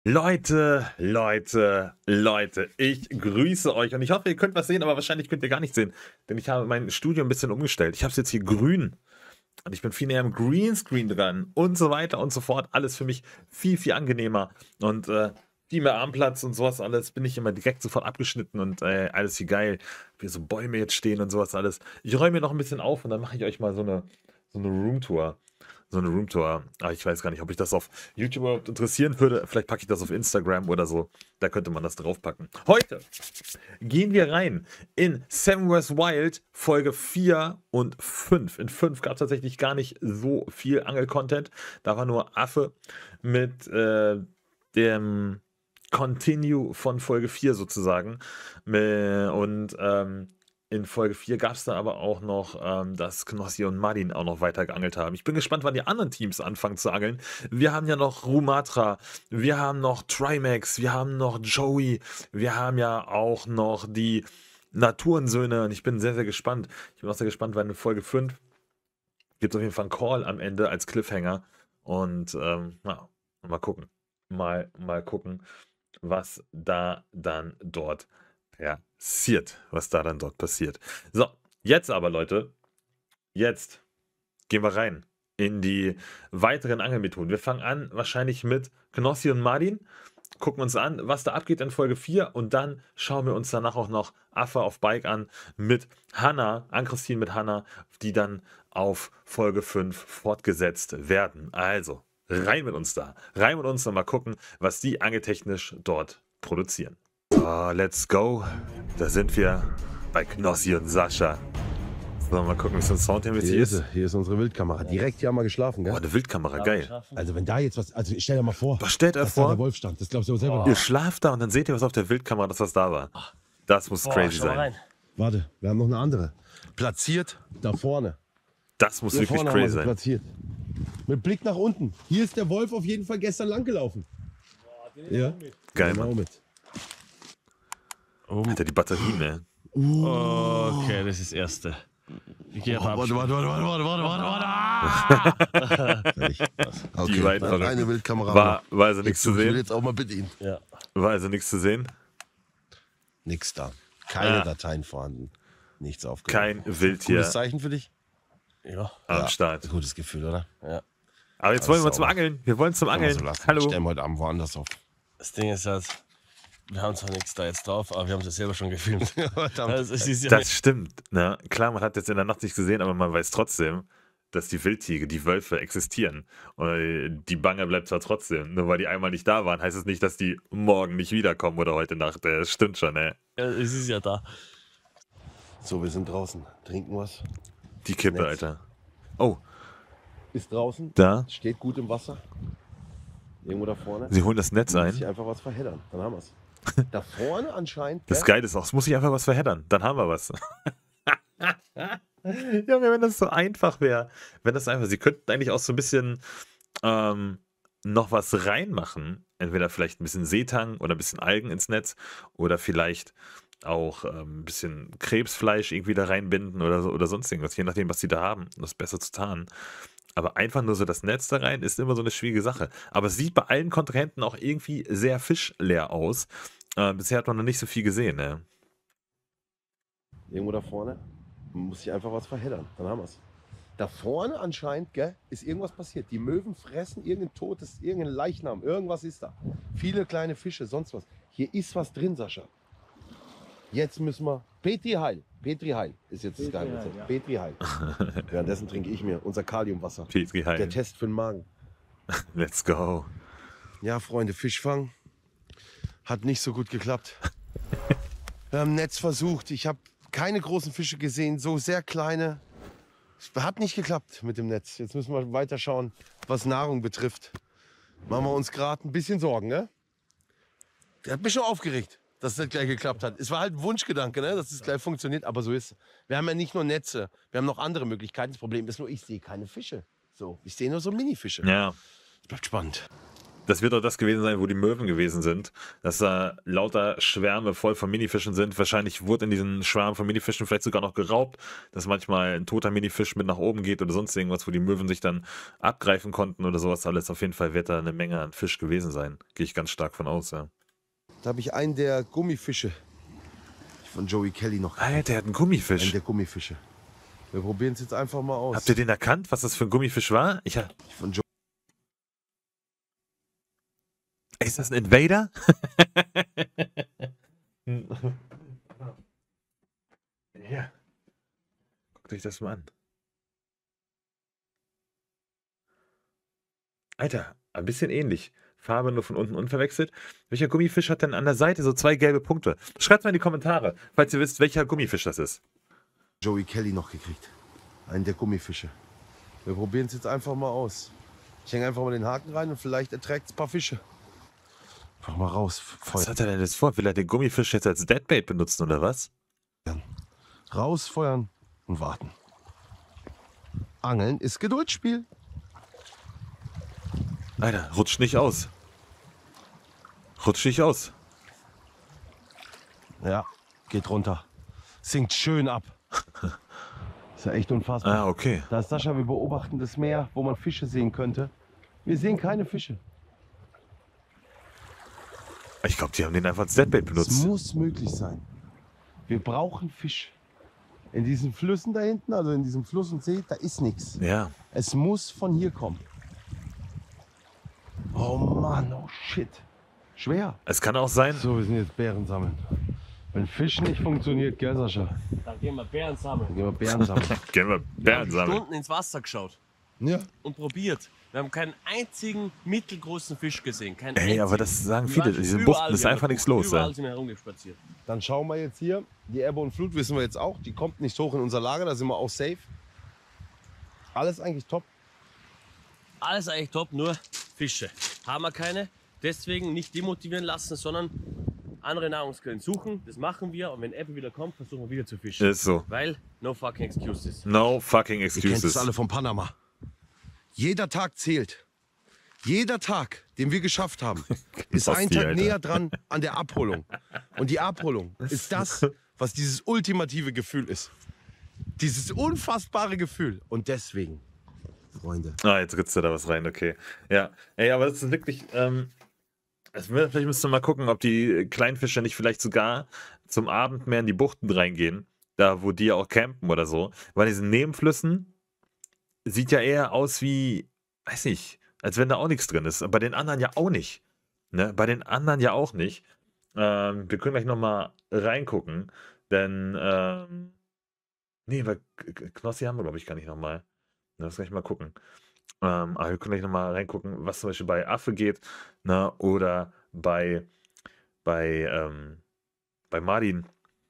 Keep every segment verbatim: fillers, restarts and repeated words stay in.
Leute, Leute, Leute, ich grüße euch und ich hoffe, ihr könnt was sehen, aber wahrscheinlich könnt ihr gar nicht sehen, denn ich habe mein Studio ein bisschen umgestellt. Ich habe es jetzt hier grün und ich bin viel näher am Greenscreen dran und so weiter und so fort. Alles für mich viel, viel angenehmer und äh, viel mehr Armplatz und sowas alles. Bin ich immer direkt sofort abgeschnitten und äh, alles wie geil, wie so Bäume jetzt stehen und sowas alles. Ich räume mir noch ein bisschen auf und dann mache ich euch mal so eine, so eine Roomtour. So eine Roomtour. Aber ich weiß gar nicht, ob ich das auf YouTube überhaupt interessieren würde. Vielleicht packe ich das auf Instagram oder so. Da könnte man das draufpacken. Heute gehen wir rein in Seven Wars Wild Folge vier und fünf. In fünf gab es tatsächlich gar nicht so viel Angel-Content. Da war nur Affe mit äh, dem Continue von Folge vier sozusagen. Und ähm, in Folge vier gab es da aber auch noch, ähm, dass Knossi und Martin auch noch weiter geangelt haben. Ich bin gespannt, wann die anderen Teams anfangen zu angeln. Wir haben ja noch Rumatra, wir haben noch Trimax, wir haben noch Joey, wir haben ja auch noch die Naturensöhne und ich bin sehr, sehr gespannt. Ich bin auch sehr gespannt, weil in Folge fünf gibt es auf jeden Fall einen Call am Ende als Cliffhanger und ähm, na, mal gucken. Mal, mal gucken, was da dann dort passiert, was da dann dort passiert. So, jetzt aber, Leute, jetzt gehen wir rein in die weiteren Angelmethoden. Wir fangen an wahrscheinlich mit Knossi und Martin, gucken uns an, was da abgeht in Folge vier und dann schauen wir uns danach auch noch Affe auf Bike an mit Hannah, Ann-Christine mit Hannah, die dann auf Folge fünf fortgesetzt werden. Also, rein mit uns da. Rein mit uns und mal gucken, was die angeltechnisch dort produzieren. So, let's go. Da sind wir bei Knossi und Sascha. So, mal gucken, wie so ein Sound hier mit Hier hier ist ist. sie. Hier ist unsere Wildkamera. Direkt hier haben wir geschlafen, Oh, gell? eine Wildkamera, geil. Also wenn da jetzt was, also stell dir mal vor, Was stellt er dass da vor? der Wolf stand. Das glaubst du auch selber Ihr nicht. schlaft da und dann seht ihr was auf der Wildkamera, das was da war. Das muss Boah, crazy schau mal sein. rein. Warte, wir haben noch eine andere. Platziert da vorne. Das muss Hier wirklich vorne haben wir crazy sie sein. platziert. Mit Blick nach unten. Hier ist der Wolf auf jeden Fall gestern lang gelaufen. Ja, Geil, genau Mann. mit. Alter, die Batterien, ne? Okay, das ist das Erste. Ich gehe Oh, ab. warte, warte, warte, warte, warte, warte, warte. Okay, Die beiden dann verrückt. eine Wildkamera. War, noch. war also nichts zu Ich will sehen? jetzt auch mal bedienen. Ja. War also nichts zu sehen? Nix da. Keine Ja. Dateien vorhanden. Nichts aufgenommen. Kein Wildtier Gutes Zeichen für dich? Ja. am Ja. Start. Gutes Gefühl, oder? Ja. Aber jetzt Das wollen wir ist zum sauber. Angeln. Wir wollen zum Kann man Angeln. so lassen. Hallo. Stellen wir heute Abend woanders auf. Das Ding ist halt, wir haben zwar nichts da jetzt drauf, aber wir haben es ja selber schon gefilmt. Verdammt. Also, es ist ja Das stimmt. Ne? Klar, man hat jetzt in der Nacht nicht gesehen, aber man weiß trotzdem, dass die Wildtiere, die Wölfe existieren. Und die Bange bleibt zwar trotzdem. Nur weil die einmal nicht da waren, heißt es nicht, dass die morgen nicht wiederkommen oder heute Nacht. Das stimmt schon, ne? Ja, es ist ja da. So, wir sind draußen. Trinken was. Die Kippe, Netz. Alter. Oh, Ist draußen. da. Steht gut im Wasser. Irgendwo da vorne. Sie holen das Netz Muss ich ein. einfach was verheddern. Dann haben wir es. Da vorne anscheinend. Das gell? Geile ist auch, es muss sich einfach was verheddern. Dann haben wir was. Junge, wenn das so einfach wäre. Wenn das einfach, sie könnten eigentlich auch so ein bisschen ähm, noch was reinmachen. Entweder vielleicht ein bisschen Seetang oder ein bisschen Algen ins Netz oder vielleicht auch ähm, ein bisschen Krebsfleisch irgendwie da reinbinden oder so oder sonst irgendwas, je nachdem, was sie da haben, um das besser zu tarnen. Aber einfach nur so das Netz da rein ist immer so eine schwierige Sache. Aber es sieht bei allen Kontrahenten auch irgendwie sehr fischleer aus. Äh, bisher hat man noch nicht so viel gesehen, ne? Irgendwo da vorne. Muss ich einfach was verheddern. Dann haben wir es. Da vorne anscheinend, gell, ist irgendwas passiert. Die Möwen fressen irgendein totes, irgendein Leichnam. Irgendwas ist da. Viele kleine Fische, sonst was. Hier ist was drin, Sascha. Jetzt müssen wir. Petri Heil. Petri Heil ist jetzt das Geheimnis. Petri Heil. Währenddessen trinke ich mir unser Kaliumwasser. Petri Der Heil. Test für den Magen. Let's go. Ja, Freunde, Fischfang hat nicht so gut geklappt. Wir haben Netz versucht. Ich habe keine großen Fische gesehen, so sehr kleine. Es hat nicht geklappt mit dem Netz. Jetzt müssen wir weiter schauen, was Nahrung betrifft. Machen wir uns gerade ein bisschen Sorgen, ne? Der hat mich schon aufgeregt, dass das gleich geklappt hat. Es war halt ein Wunschgedanke, ne, dass es gleich funktioniert, aber so ist es. Wir haben ja nicht nur Netze, wir haben noch andere Möglichkeiten. Das Problem ist nur, ich sehe keine Fische. So, ich sehe nur so Mini-Fische. Ja. Es bleibt spannend. Das wird doch das gewesen sein, wo die Möwen gewesen sind. Dass da lauter Schwärme voll von Minifischen sind. Wahrscheinlich wurde in diesen Schwärmen von Minifischen vielleicht sogar noch geraubt, dass manchmal ein toter Minifisch mit nach oben geht oder sonst irgendwas, wo die Möwen sich dann abgreifen konnten oder sowas alles. Auf jeden Fall wird da eine Menge an Fisch gewesen sein. Gehe ich ganz stark von aus, ja. Da habe ich einen der Gummifische von Joey Kelly noch. Alter, der hat einen Einen Gummifisch. der Gummifische. Wir probieren es jetzt einfach mal aus. Habt ihr den erkannt, was das für ein Gummifisch war? Ich ha Von Joey Ist das ein Invader? Ja. Guckt euch das mal an. Alter, ein bisschen ähnlich. Farbe nur von unten unverwechselt. Welcher Gummifisch hat denn an der Seite so zwei gelbe Punkte? Schreibt mal in die Kommentare, falls ihr wisst, welcher Gummifisch das ist. Joey Kelly noch gekriegt. Einen der Gummifische. Wir probieren es jetzt einfach mal aus. Ich hänge einfach mal den Haken rein und vielleicht erträgt es ein paar Fische. Einfach mal raus. Was Feuern. hat er denn jetzt vor? Will er den Gummifisch jetzt als Deadbait benutzen oder was? Rausfeuern und warten. Angeln ist Geduldsspiel. Alter, rutscht nicht aus. Rutscht nicht aus. Ja, geht runter. Sinkt schön ab. Ist ja echt unfassbar. Ah, okay. Da ist Sascha, wir beobachten das Meer, wo man Fische sehen könnte. Wir sehen keine Fische. Ich glaube, die haben den einfach als Deadbait Es benutzt. muss möglich sein. Wir brauchen Fisch. In diesen Flüssen da hinten, also in diesem Fluss und See, da ist nichts. Ja. Es muss von hier kommen. Oh Mann, oh shit. Schwer. Es kann auch sein. So, wir sind jetzt Bären sammeln. Wenn Fisch nicht funktioniert, gell, Sascha? Dann gehen wir Bären sammeln. Dann gehen wir Bären sammeln. Gehen wir Wir Bären haben sammeln. Stunden ins Wasser geschaut Ja. und probiert. Wir haben keinen einzigen mittelgroßen Fisch gesehen. Keinen Ey, aber einzigen. das sagen Wir viele. waren schon Diese überall Buchten ist wieder einfach nichts geguckt. los. Überall Ja. sind wir herumgespaziert. Dann schauen wir jetzt hier. Die Ebbe und Flut wissen wir jetzt auch. Die kommt nicht hoch in unser Lager, da sind wir auch safe. Alles eigentlich top. Alles eigentlich top, nur Fische. Haben wir keine. Deswegen nicht demotivieren lassen, sondern andere Nahrungsquellen suchen. Das machen wir. Und wenn Ebbe wieder kommt, versuchen wir wieder zu fischen. Ist so. Weil no fucking excuses. No fucking Ihr kennt excuses. es alle von Panama. Jeder Tag zählt. Jeder Tag, den wir geschafft haben, ist Basti, ein Tag Alter. näher dran an der Abholung. Und die Abholung ist das, was dieses ultimative Gefühl ist. Dieses unfassbare Gefühl. Und deswegen, Freunde, Ah, jetzt ritzt du da was rein, okay. Ja, ey, aber das ist wirklich, ähm, also vielleicht müsst ihr mal gucken, ob die Kleinfische nicht vielleicht sogar zum Abend mehr in die Buchten reingehen, da wo die auch campen oder so. Weil diesen Nebenflüssen sieht ja eher aus wie, weiß nicht, als wenn da auch nichts drin ist. Bei den anderen ja auch nicht. Ne? Bei den anderen ja auch nicht. Ähm, wir können gleich nochmal reingucken, denn, ähm, nee, bei K- Knossi haben wir, glaube ich, gar nicht nochmal. Lass gleich mal gucken. Ähm, aber wir können gleich nochmal reingucken, was zum Beispiel bei Affe geht, ne, oder bei, bei, ähm, bei Martin.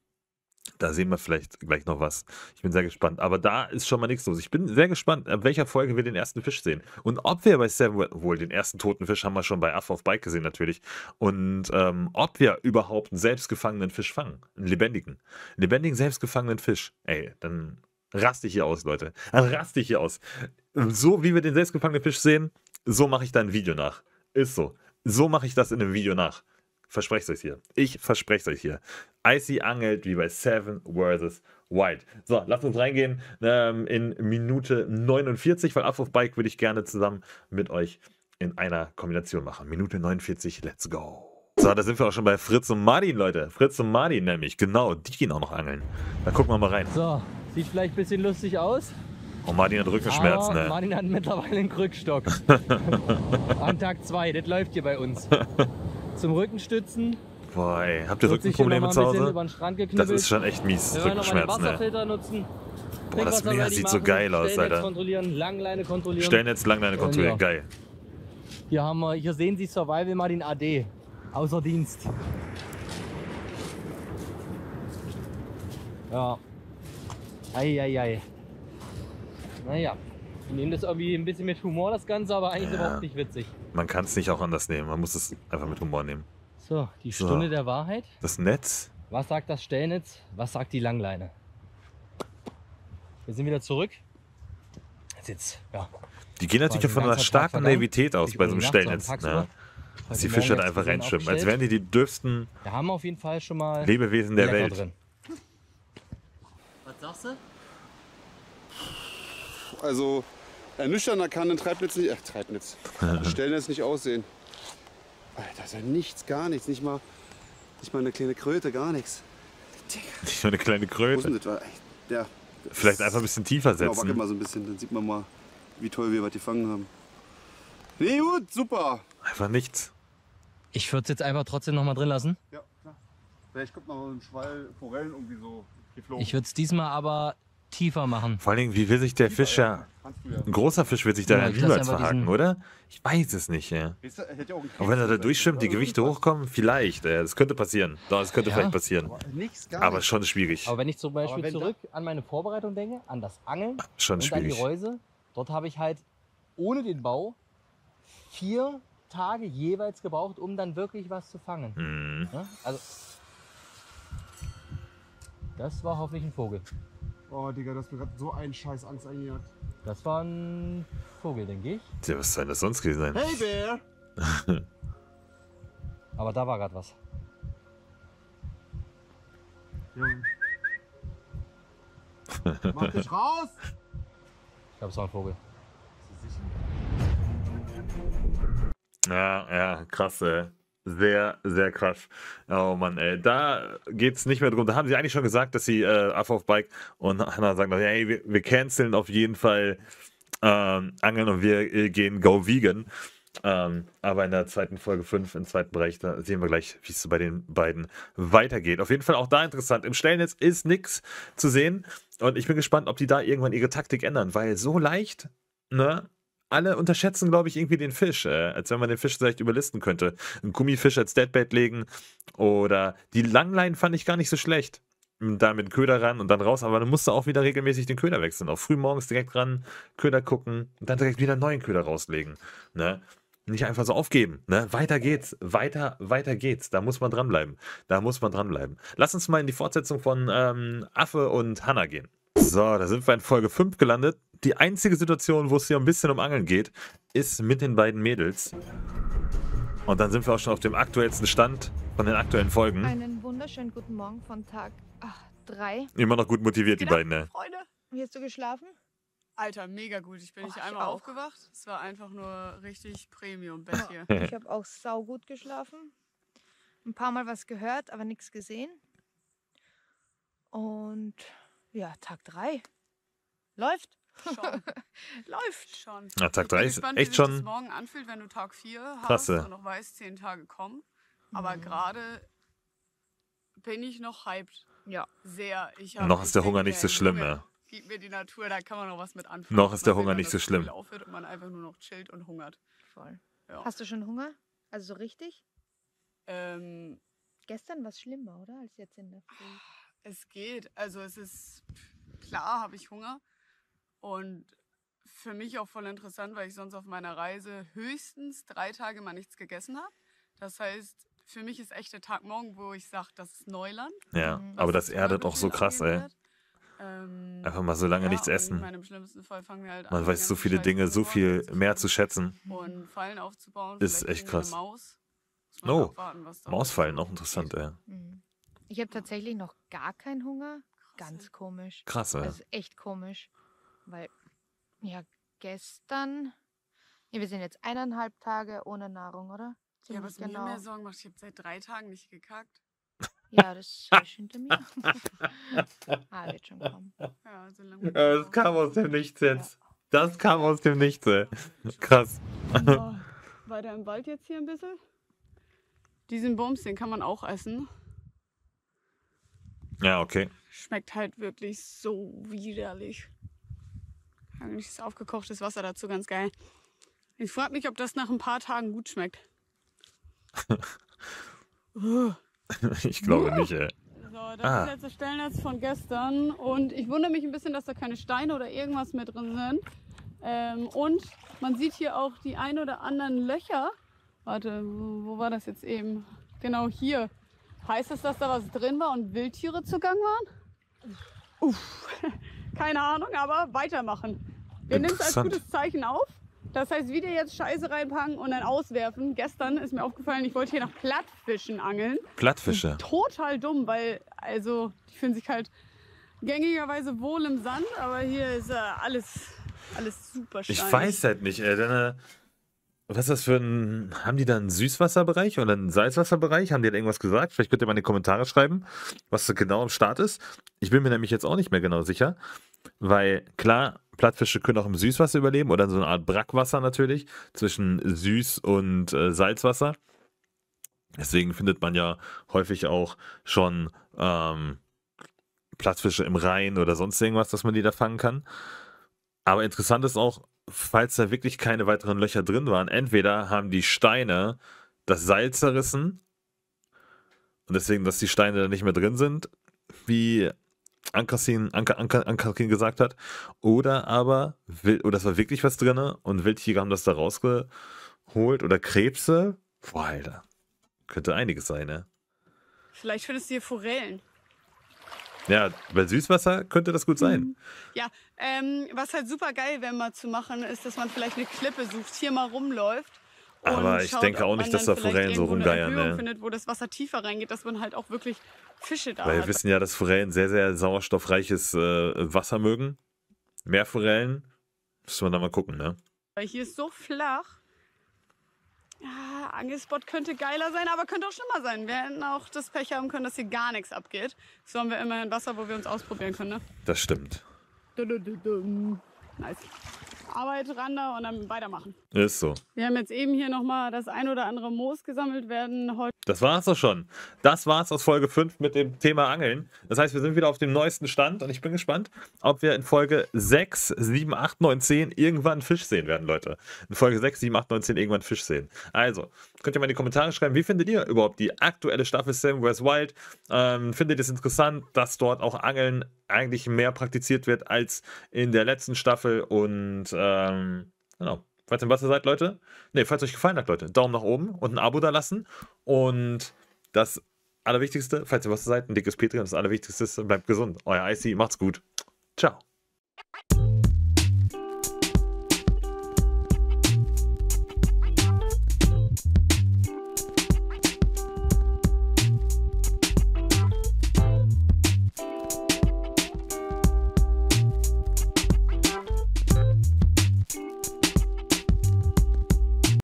Da sehen wir vielleicht gleich noch was. Ich bin sehr gespannt. Aber da ist schon mal nichts los. Ich bin sehr gespannt, ab welcher Folge wir den ersten Fisch sehen. Und ob wir bei Seven, wohl den ersten toten Fisch haben wir schon bei Affe auf Bike gesehen natürlich. Und ähm, ob wir überhaupt einen selbstgefangenen Fisch fangen. Einen lebendigen. Einen lebendigen, selbstgefangenen Fisch. Ey, dann raste ich hier aus, Leute. Dann raste ich hier aus. So wie wir den selbstgefangenen Fisch sehen, so mache ich da ein Video nach. Ist so. So mache ich das in einem Video nach. Verspreche es euch hier. Ich verspreche es euch hier. Icy angelt wie bei Seven versus Wild. So, lasst uns reingehen ähm, in Minute neunundvierzig, weil Up auf Bike würde ich gerne zusammen mit euch in einer Kombination machen. Minute neunundvierzig, let's go. So, da sind wir auch schon bei Fritz und Martin, Leute. Fritz und Martin nämlich, genau, die gehen auch noch angeln. Da gucken wir mal rein. So, sieht vielleicht ein bisschen lustig aus. Oh, Martin hat Rückenschmerzen, aber ne? Martin hat mittlerweile einen Krückstock. An Tag zwei, das läuft hier bei uns. Zum Rückenstützen. Boah, ey, habt ihr Wird sich hier noch Rückenprobleme mal zu ein bisschen Hause? über den Strand Das geknibbelt. ist schon echt mies, Wir werden noch mal den Rückenschmerzen, ey. Wasserfilter nutzen. Boah, das Trinkwasser Meer ready sieht so machen, geil aus, Stellnetz Alter. kontrollieren, Langleine kontrollieren. Stellnetz, Langleine kontrollieren, Ja. geil. Hier, haben wir, hier sehen Sie Survival Martin A D. Außer Dienst. Ja. Eieiei. Naja. Wir nehmen das irgendwie ein bisschen mit Humor, das Ganze, aber eigentlich Ja. überhaupt nicht witzig. Man kann es nicht auch anders nehmen, man muss es einfach mit Humor nehmen. So, die So. Stunde der Wahrheit. Das Netz, Was sagt das Stellnetz? Was sagt die Langleine? Wir sind wieder zurück. Jetzt, jetzt ja. die gehen natürlich Quasi von ein einer ganzer Tag starken vergangen. Naivität aus Ich bei so einem bin nachts und Stellnetz. tagsüber. Ne? dass die Morgen Fische da jetzt einfach gesehen reinschwimmen. Als aufgestellt. wären die die dürfsten Wir haben auf jeden Fall schon mal Lebewesen der lecker Welt. drin. Was sagst du? Also ernüchternder kann ein Treibnetz nicht, äh, Treibnetz, Stellnetz nicht aussehen. Alter, ist ja nichts, gar nichts, nicht mal, nicht mal eine kleine Kröte, gar nichts. Nicht nur eine kleine Wo ist Kröte. denn das? War echt- Ja, Vielleicht einfach ein bisschen tiefer genau, wackelt setzen. mal so ein bisschen, dann sieht man mal, wie toll wir was gefangen haben. Nee, gut, super. Einfach nichts. Ich würde es jetzt einfach trotzdem noch mal drin lassen. Ja, klar. Vielleicht kommt noch ein Schwall Forellen irgendwie so geflogen. Ich würde es diesmal aber tiefer machen. Vor allen Dingen, wie will sich der Fisch ja... Kannst du ja. Ein großer Fisch wird sich da Ja, ja ich lass niemals einfach verhaken, diesen- oder? Ich weiß es nicht, ja. Weißt du, hätte ja auch ein Auch wenn er da Krebs durchschwimmt, die sein können. Gewichte hochkommen, vielleicht. Ja, das könnte passieren. Doch, das könnte Ja. vielleicht passieren. Aber nichts, gar Aber nichts. schon schwierig. Aber wenn ich zum Beispiel wenn da- zurück an meine Vorbereitung denke, an das Angeln Schon und an die schwierig. Reuse, dort habe ich halt ohne den Bau vier Tage jeweils gebraucht, um dann wirklich was zu fangen. Hm. Ja? Also, das war hoffentlich ein Vogel. Oh, Digga, das mir gerade so einen scheiß Angst eingejagt. Das war ein Vogel, denke ich. Tja, was soll das sonst gewesen sein? Hey, Bär! Aber da war gerade was. Junge. Mach dich raus! Ich glaube, es war ein Vogel. Ja, ja, krass, ey. Sehr, sehr krass. Oh Mann, ey. Da geht's nicht mehr drum. Da haben sie eigentlich schon gesagt, dass sie äh, Affe auf Bike und Hannah sagen, noch, hey, wir, wir canceln auf jeden Fall ähm, Angeln und wir äh, gehen Go Vegan. Ähm, aber in der zweiten Folge fünf, im zweiten Bereich, da sehen wir gleich, wie es bei den beiden weitergeht. Auf jeden Fall auch da interessant. Im Stellnetz ist nichts zu sehen und ich bin gespannt, ob die da irgendwann ihre Taktik ändern, weil so leicht, ne? Alle unterschätzen, glaube ich, irgendwie den Fisch, äh, als wenn man den Fisch vielleicht überlisten könnte. Einen Gummifisch als Deadbait legen oder die Langleinen fand ich gar nicht so schlecht. Da mit dem Köder ran und dann raus, aber dann musst du auch wieder regelmäßig den Köder wechseln. Auch früh morgens direkt ran, Köder gucken und dann direkt wieder einen neuen Köder rauslegen. Ne? Nicht einfach so aufgeben. Ne? Weiter geht's, weiter, weiter geht's. Da muss man dranbleiben. Da muss man dranbleiben. Lass uns mal in die Fortsetzung von ähm, Affe und Hannah gehen. So, da sind wir in Folge fünf gelandet. Die einzige Situation, wo es hier ein bisschen um Angeln geht, ist mit den beiden Mädels. Und dann sind wir auch schon auf dem aktuellsten Stand von den aktuellen Folgen. Einen wunderschönen guten Morgen von Tag drei. Immer noch gut motiviert, die Genau, beiden. Ne? Freunde. Wie hast du geschlafen? Alter, mega gut. Ich bin Och, nicht ich einmal auch. aufgewacht. Es war einfach nur richtig Premium-Bett hier. Ich habe auch saugut geschlafen. Ein paar Mal was gehört, aber nichts gesehen. Und ja, Tag drei. Läuft. Schon. Läuft. Schon. Ja, Tag Ich bin drei ist gespannt, echt wie sich schon das morgen anfühlt, wenn du Tag vier hast krasse. und noch weißt, zehn Tage kommen. Aber gerade bin ich noch hyped. Ja. Sehr. Ich hab, Noch ich ist der denk Hunger mir, nicht so schlimm, Junge, ja. Gib mir die Natur, da kann man noch was mit anfangen. Noch ist der Man will, Hunger wenn nicht das so schlimm. Spiel aufhört und man einfach nur noch chillt und hungert. Voll. Ja. Hast du schon Hunger? Also so richtig? Ähm, Gestern war es schlimmer, oder? Als jetzt in der Früh. Es geht. Also es ist klar, habe ich Hunger. Und für mich auch voll interessant, weil ich sonst auf meiner Reise höchstens drei Tage mal nichts gegessen habe. Das heißt, für mich ist echt der Tag morgen, wo ich sage, das ist Neuland. Ja, Mhm. aber was das erdet auch so Wohlbefinden krass, angehen ey. wird. Ähm, Einfach mal so lange ja, nichts und Ich essen. meine, im schlimmsten Fall fangen wir halt an. Man die weiß so ganzen viele scheiß Dinge so viel Koordinaten mehr zu schätzen. und Fallen aufzubauen. Ist Vielleicht echt kriegen wir krass. Eine Maus. Muss man Oh, abwarten, was da Mausfallen, noch auch interessant, geht. ey. Mhm. Ich habe tatsächlich noch gar keinen Hunger. Krass, Ganz ey. komisch. Krass, ey. Also echt komisch. Weil, ja, gestern. Ja, wir sind jetzt eineinhalb Tage ohne Nahrung, oder? Ja, Ziemlich was mir mehr Sorgen macht, ich habe seit drei Tagen nicht gekackt. Ja, das ist frisch hinter mir. ah, wird schon kommen. Ja, so lange. Das kam aus dem Nichts jetzt. Das kam aus dem Nichts, ey. Krass. Oh, weiter im Wald jetzt hier ein bisschen. Diesen Bums, den kann man auch essen. Ja, okay. Schmeckt halt wirklich so widerlich. Eigentlich ist aufgekochtes Wasser dazu ganz geil. Ich frage mich, ob das nach ein paar Tagen gut schmeckt. Uh. Ich glaube nicht, ey. So, das Ah. ist jetzt das Stellnetz von gestern. Und ich wundere mich ein bisschen, dass da keine Steine oder irgendwas mehr drin sind. Ähm, und man sieht hier auch die ein oder anderen Löcher. Warte, wo, wo war das jetzt eben? Genau hier. Heißt es, dass da was drin war und Wildtiere zugang waren? Uff, keine Ahnung, aber weitermachen. Wir nehmen es als Interessant. gutes Zeichen auf. Das heißt, wieder jetzt Scheiße reinpacken und dann auswerfen. Gestern ist mir aufgefallen, ich wollte hier nach Plattfischen angeln. Plattfische. Total dumm, weil also die fühlen sich halt gängigerweise wohl im Sand, aber hier ist äh, alles, alles super steinig. Ich weiß halt nicht, ey. Denn, äh, was ist das für ein. Haben die da einen Süßwasserbereich oder einen Salzwasserbereich? Haben die da irgendwas gesagt? Vielleicht könnt ihr mal in die Kommentare schreiben, was da genau am Start ist. Ich bin mir nämlich jetzt auch nicht mehr genau sicher. Weil, klar, Plattfische können auch im Süßwasser überleben oder in so einer Art Brackwasser natürlich, zwischen Süß- und äh, Salzwasser. Deswegen findet man ja häufig auch schon ähm, Plattfische im Rhein oder sonst irgendwas, dass man die da fangen kann. Aber interessant ist auch, falls da wirklich keine weiteren Löcher drin waren, entweder haben die Steine das Seil zerrissen und deswegen, dass die Steine da nicht mehr drin sind, wie Ann-Kathrin Ann Ann gesagt hat, oder aber, oder es war wirklich was drin und Wildtiger haben das da rausgeholt oder Krebse. Boah, Alter. Könnte einiges sein, ne? Vielleicht findest du hier Forellen. Ja, bei Süßwasser könnte das gut sein. Mhm. Ja, ähm, was halt super geil wäre mal zu machen, ist, dass man vielleicht eine Klippe sucht, hier mal rumläuft. Aber ich schaut, denke auch ob nicht, man dass da dann vielleicht Forellen so irgendwo eine rumgeiern, Erhöhung ne? findet, wo das Wasser tiefer reingeht, dass man halt auch wirklich Fische da Weil wir hat. wissen ja, dass Forellen sehr, sehr sauerstoffreiches äh, Wasser mögen. Meerforellen. Müssen wir da mal gucken, ne? Weil hier ist so flach. Ja, Angelspot könnte geiler sein, aber könnte auch schlimmer sein. Wir hätten auch das Pech haben können, dass hier gar nichts abgeht. So haben wir immerhin Wasser, wo wir uns ausprobieren können, ne? Das stimmt. Nice. Arbeit ran da und dann weitermachen. Ist so. Wir haben jetzt eben hier nochmal das ein oder andere Moos gesammelt werden heute. Das war's doch schon. Das war's aus Folge fünf mit dem Thema Angeln. Das heißt, wir sind wieder auf dem neuesten Stand und ich bin gespannt, ob wir in Folge sechs, sieben, acht, neun, zehn irgendwann Fisch sehen werden, Leute. In Folge sechs, sieben, acht, neun, zehn irgendwann Fisch sehen. Also, könnt ihr mal in die Kommentare schreiben, wie findet ihr überhaupt die aktuelle Staffel Seven Where's Wild? Ähm, findet ihr es interessant, dass dort auch Angeln eigentlich mehr praktiziert wird als in der letzten Staffel? Und ähm, genau. Falls ihr im Wasser seid, Leute, ne, falls euch gefallen hat, Leute, Daumen nach oben und ein Abo da lassen. Und das Allerwichtigste, falls ihr im Wasser seid, ein dickes Petri und das Allerwichtigste ist, bleibt gesund. Euer Icy, macht's gut. Ciao.